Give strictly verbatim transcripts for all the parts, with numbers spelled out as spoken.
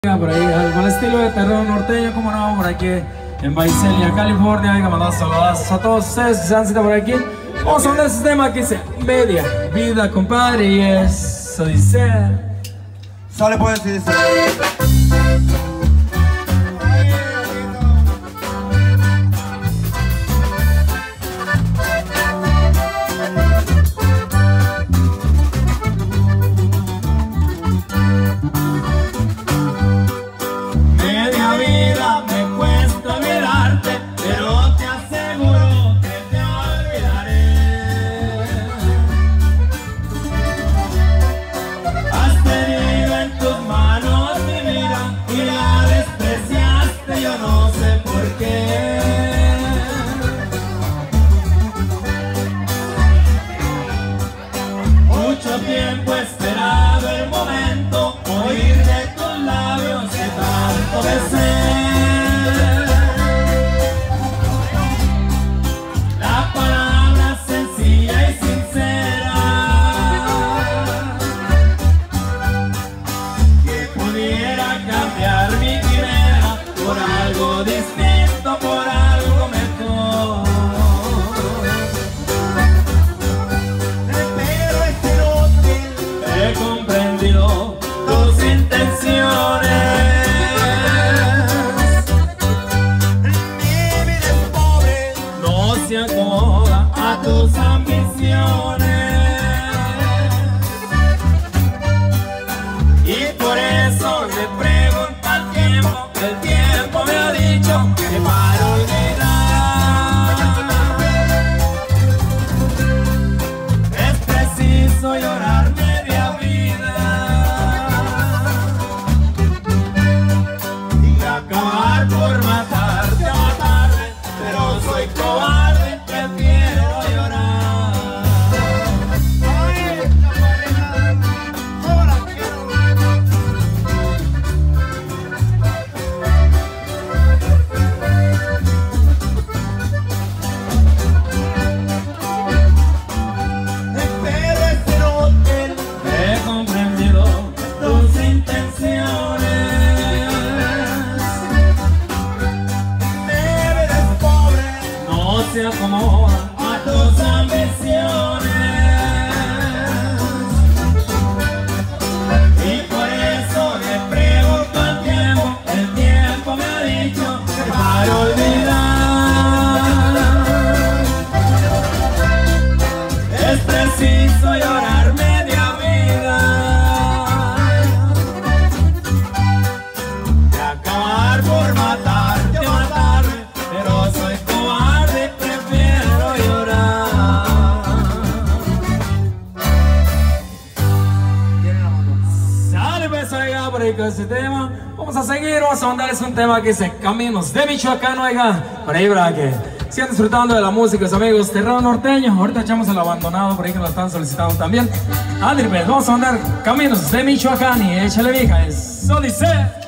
Por ahí, con el estilo de terror norteño, como no, por aquí en Visalia, California. Hay que mandar saludos a todos ustedes que se han citado por aquí. Vamos a hablar de este tema que dice media vida, compadre, y eso dice. Sale pues y dice. Tiempo he esperado el momento, oír de tus labios que tanto besé. La palabra sencilla y sincera que pudiera cambiar mi quimera por algo distinto, por algo mejor. He comprendido tus intenciones. Mi vida es pobre, no se acomoda a tus ambiciones. Y por eso le pregunto al tiempo, el tiempo me ha dicho que para olvidar es preciso llorar. Acabar por matarte o matarme, pero soy cobarde, prefiero llorar. Ay, chaparrita, no la quiero. Espero este hotel. He comprendido tus intenciones. Se acomoda a tus ambiciones. Y por eso le pregunto al tiempo, el tiempo me ha dicho que para olvidar es preciso llorar media vida y acabar por matarte o matarme, pero soy cobarde. Por ahí con ese tema vamos a seguir, vamos a mandarles un tema que dice Caminos de Michoacán, oiga, por ahí para que sigan disfrutando de la música, los amigos terreno norteño. Ahorita echamos el abandonado por ahí que lo están solicitando también. Andrés, vamos a mandar Caminos de Michoacán y échale vieja, eso dice.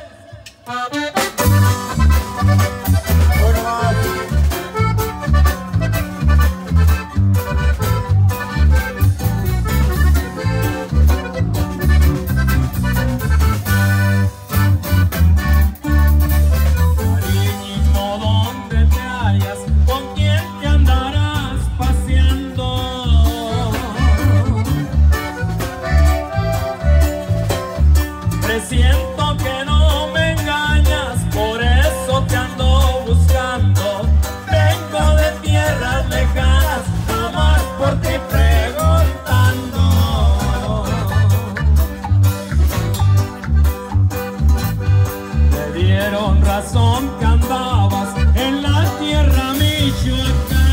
Siento que no me engañas, por eso te ando buscando. Vengo de tierras lejanas, nomás por ti preguntando. Me dieron razón que andabas en la tierra michoacana.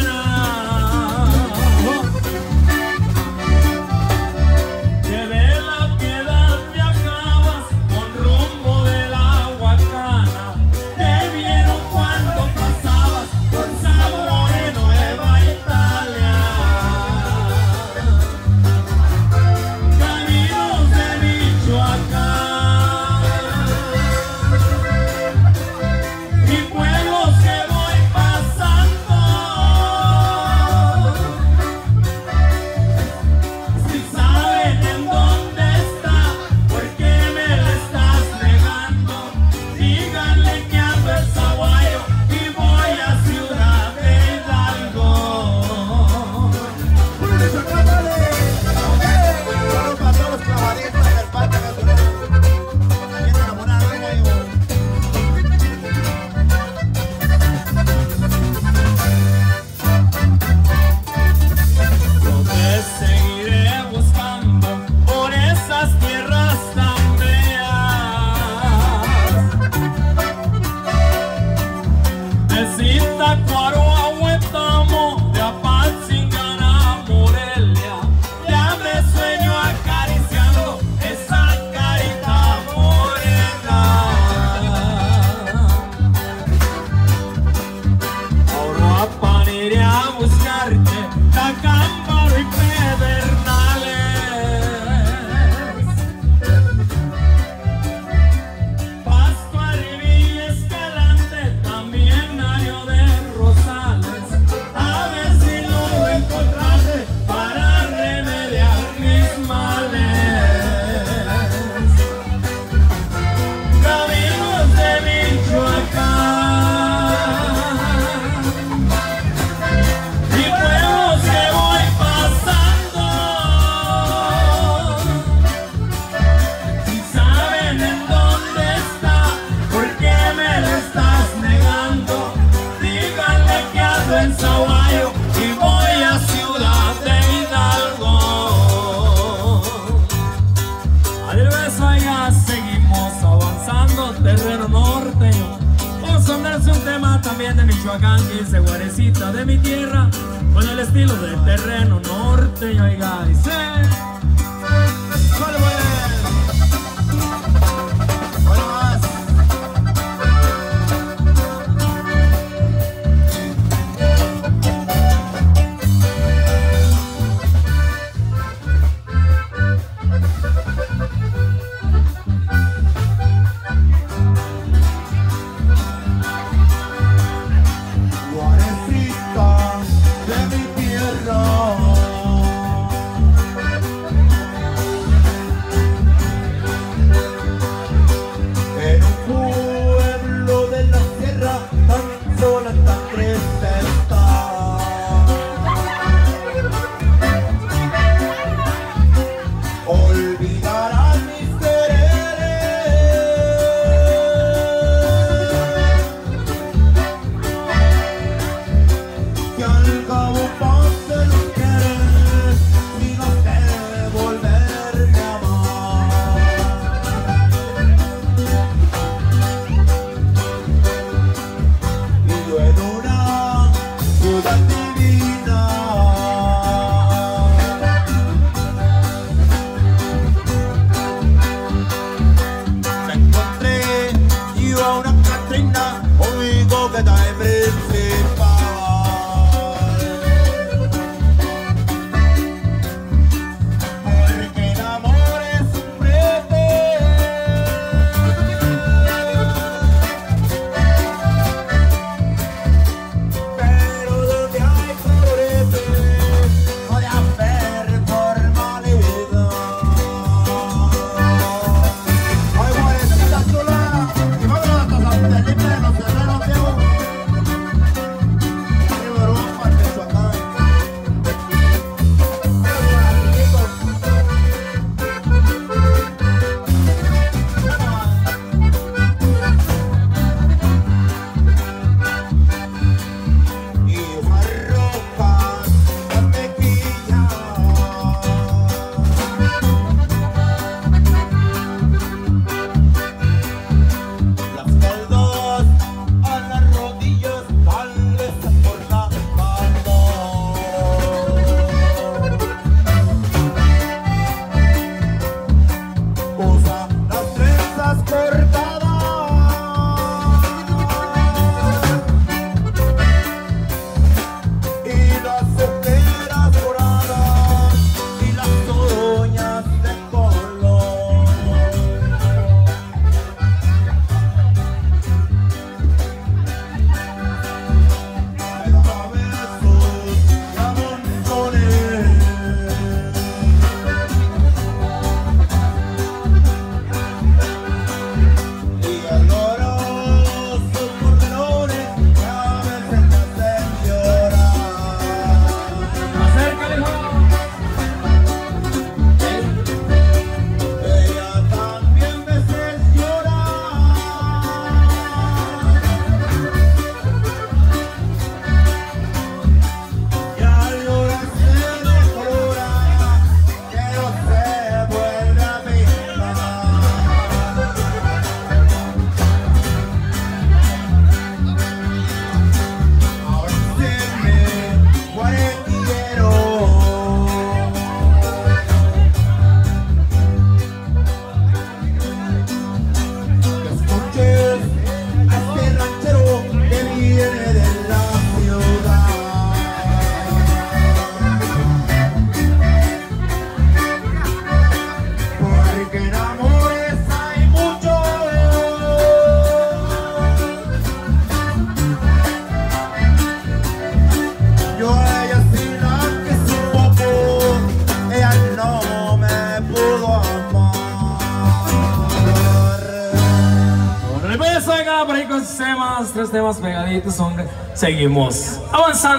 terreno norteño. Vamos a andarse un tema también de Michoacán que dice guarecita de mi tierra, con el estilo de terreno norteño. Oiga, dice... Por ahí con temas, tres temas pegaditos, hombre. Seguimos avanzando.